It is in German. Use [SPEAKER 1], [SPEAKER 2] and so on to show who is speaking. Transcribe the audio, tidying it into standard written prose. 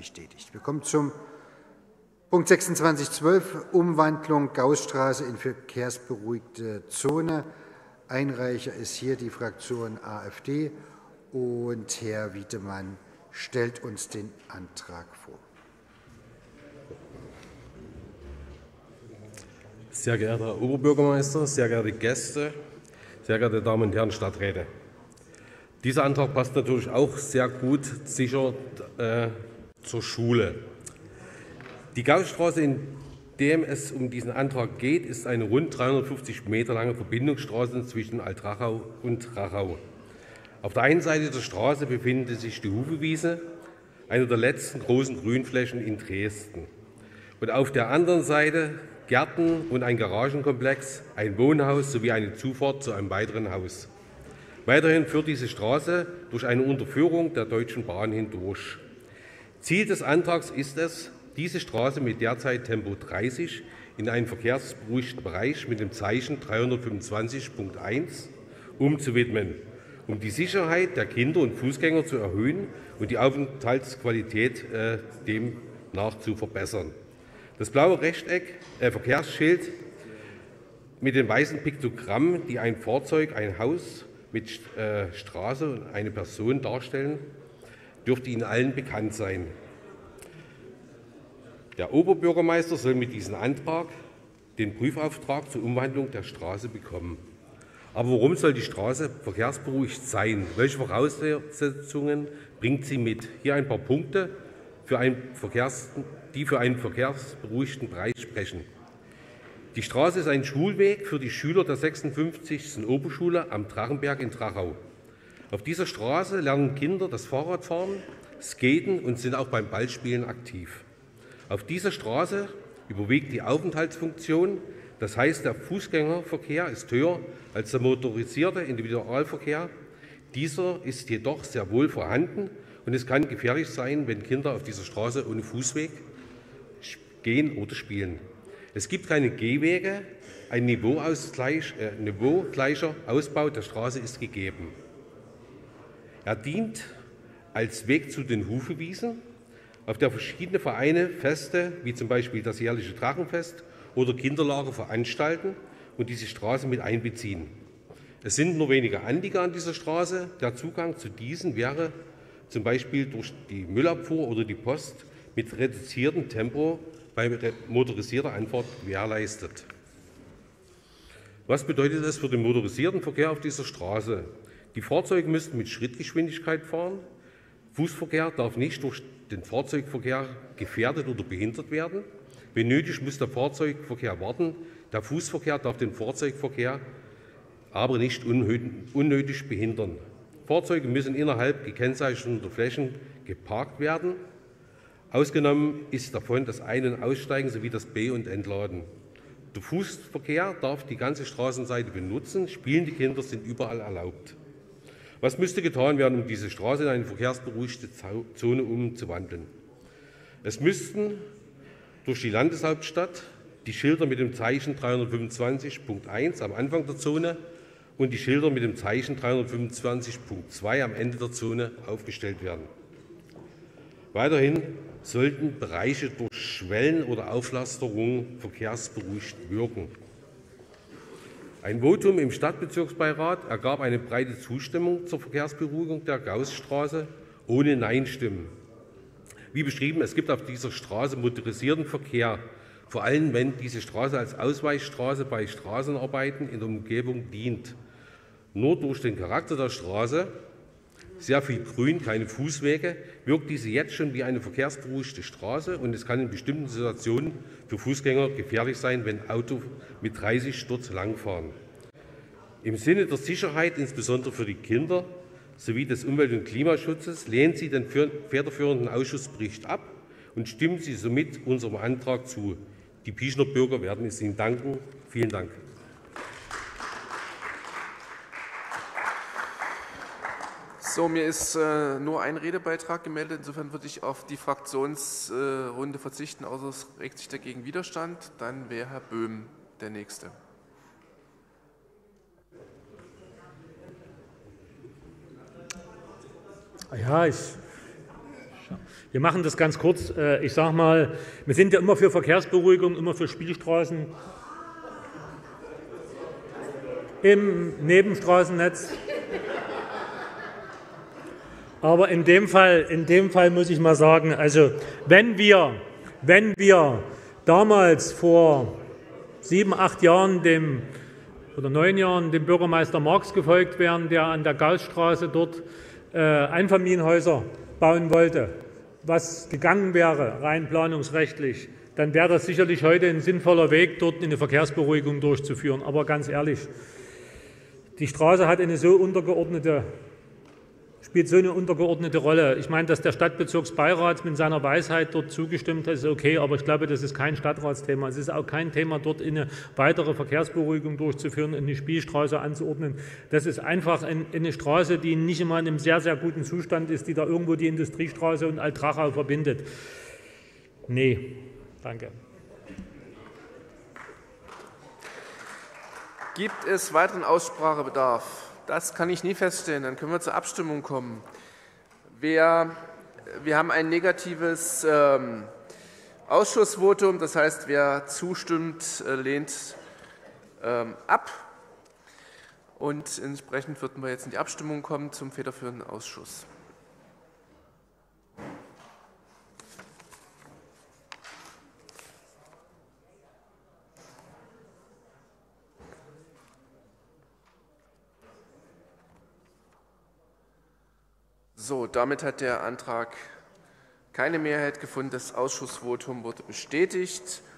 [SPEAKER 1] bestätigt. Wir kommen zum Punkt 26.12, Umwandlung Gaußstraße in verkehrsberuhigte Zone. Einreicher ist hier die Fraktion AfD, und Herr Wiedemann stellt uns den Antrag vor.
[SPEAKER 2] Sehr geehrter Herr Oberbürgermeister, sehr geehrte Gäste, sehr geehrte Damen und Herren Stadträte. Dieser Antrag passt natürlich auch sehr gut sicher zur Schule. Die Gaußstraße, in der es um diesen Antrag geht, ist eine rund 350 Meter lange Verbindungsstraße zwischen Altrachau und Rachau. Auf der einen Seite der Straße befindet sich die Hufewiese, eine der letzten großen Grünflächen in Dresden. Und auf der anderen Seite Gärten und ein Garagenkomplex, ein Wohnhaus sowie eine Zufahrt zu einem weiteren Haus. Weiterhin führt diese Straße durch eine Unterführung der Deutschen Bahn hindurch. Ziel des Antrags ist es, diese Straße mit derzeit Tempo 30 in einen verkehrsberuhigten Bereich mit dem Zeichen 325.1 umzuwidmen, um die Sicherheit der Kinder und Fußgänger zu erhöhen und die Aufenthaltsqualität demnach zu verbessern. Das blaue Verkehrsschild mit dem weißen Piktogramm, die ein Fahrzeug, ein Haus mit Straße und eine Person darstellen, dürfte Ihnen allen bekannt sein. Der Oberbürgermeister soll mit diesem Antrag den Prüfauftrag zur Umwandlung der Straße bekommen. Aber warum soll die Straße verkehrsberuhigt sein? Welche Voraussetzungen bringt sie mit? Hier ein paar Punkte, die für einen verkehrsberuhigten Bereich sprechen. Die Straße ist ein Schulweg für die Schüler der 56. Oberschule am Drachenberg in Drachau. Auf dieser Straße lernen Kinder das Fahrradfahren, Skaten und sind auch beim Ballspielen aktiv. Auf dieser Straße überwiegt die Aufenthaltsfunktion, das heißt, der Fußgängerverkehr ist höher als der motorisierte Individualverkehr. Dieser ist jedoch sehr wohl vorhanden und es kann gefährlich sein, wenn Kinder auf dieser Straße ohne Fußweg gehen oder spielen. Es gibt keine Gehwege, ein niveaugleicher Ausbau der Straße ist gegeben. Er dient als Weg zu den Hufewiesen, auf der verschiedene Vereine Feste, wie zum Beispiel das jährliche Drachenfest oder Kinderlager veranstalten und diese Straße mit einbeziehen. Es sind nur wenige Anlieger an dieser Straße. Der Zugang zu diesen wäre zum Beispiel durch die Müllabfuhr oder die Post mit reduziertem Tempo bei motorisierter Anfahrt gewährleistet. Was bedeutet das für den motorisierten Verkehr auf dieser Straße? Die Fahrzeuge müssten mit Schrittgeschwindigkeit fahren. Fußverkehr darf nicht durch den Fahrzeugverkehr gefährdet oder behindert werden. Wenn nötig, muss der Fahrzeugverkehr warten. Der Fußverkehr darf den Fahrzeugverkehr aber nicht unnötig behindern. Fahrzeuge müssen innerhalb gekennzeichneter Flächen geparkt werden. Ausgenommen ist davon das Ein- und Aussteigen sowie das Be- und Entladen. Der Fußverkehr darf die ganze Straßenseite benutzen. Spielende Kinder sind überall erlaubt. Was müsste getan werden, um diese Straße in eine verkehrsberuhigte Zone umzuwandeln? Es müssten durch die Landeshauptstadt die Schilder mit dem Zeichen 325.1 am Anfang der Zone und die Schilder mit dem Zeichen 325.2 am Ende der Zone aufgestellt werden. Weiterhin sollten Bereiche durch Schwellen oder Auflasterung verkehrsberuhigt wirken. Ein Votum im Stadtbezirksbeirat ergab eine breite Zustimmung zur Verkehrsberuhigung der Gaußstraße ohne Nein-Stimmen. Wie beschrieben, es gibt auf dieser Straße motorisierten Verkehr, vor allem wenn diese Straße als Ausweichstraße bei Straßenarbeiten in der Umgebung dient. Nur durch den Charakter der Straße, sehr viel Grün, keine Fußwege, wirkt diese jetzt schon wie eine verkehrsberuhigte Straße und es kann in bestimmten Situationen für Fußgänger gefährlich sein, wenn Autos mit 30 dort langfahren. Im Sinne der Sicherheit, insbesondere für die Kinder, sowie des Umwelt- und Klimaschutzes lehnen Sie den federführenden Ausschussbericht ab und stimmen Sie somit unserem Antrag zu. Die Pischner Bürger werden es Ihnen danken. Vielen Dank.
[SPEAKER 3] So, mir ist nur ein Redebeitrag gemeldet. Insofern würde ich auf die Fraktionsrunde verzichten, außer es regt sich dagegen Widerstand. Dann wäre Herr Böhm der Nächste.
[SPEAKER 4] Ja, ich Wir machen das ganz kurz. Ich sage mal, wir sind ja immer für Verkehrsberuhigung, immer für Spielstraßen im Nebenstraßennetz. Aber in dem Fall muss ich mal sagen, also wenn wir damals vor 7, 8 Jahren oder 9 Jahren dem Bürgermeister Marx gefolgt wären, der an der Gaußstraße dort Einfamilienhäuser bauen wollte, was gegangen wäre, rein planungsrechtlich, dann wäre das sicherlich heute ein sinnvoller Weg, dort eine Verkehrsberuhigung durchzuführen. Aber ganz ehrlich, die Straße hat spielt so eine untergeordnete Rolle. Ich meine, dass der Stadtbezirksbeirat mit seiner Weisheit dort zugestimmt hat, ist okay, aber ich glaube, das ist kein Stadtratsthema. Es ist auch kein Thema, dort eine weitere Verkehrsberuhigung durchzuführen, eine Spielstraße anzuordnen. Das ist einfach eine Straße, die nicht immer in einem sehr, sehr guten Zustand ist, die da irgendwo die Industriestraße und Alt-Trachau verbindet. Nee, danke.
[SPEAKER 3] Gibt es weiteren Aussprachebedarf? Das kann ich nie feststellen. Dann können wir zur Abstimmung kommen. Wir haben ein negatives Ausschussvotum. Das heißt, wer zustimmt, lehnt ab. Und entsprechend würden wir jetzt in die Abstimmung kommen zum federführenden Ausschuss. So, damit hat der Antrag keine Mehrheit gefunden. Das Ausschussvotum wurde bestätigt.